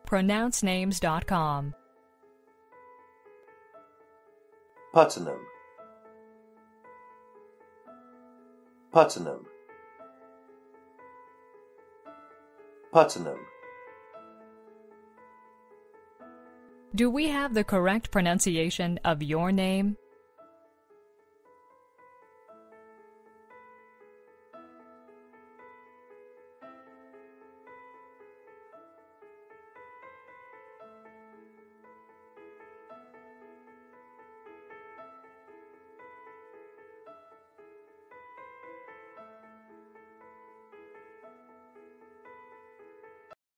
pronouncenames.com. Puttenham, Puttenham, Puttenham. Do we have the correct pronunciation of your name?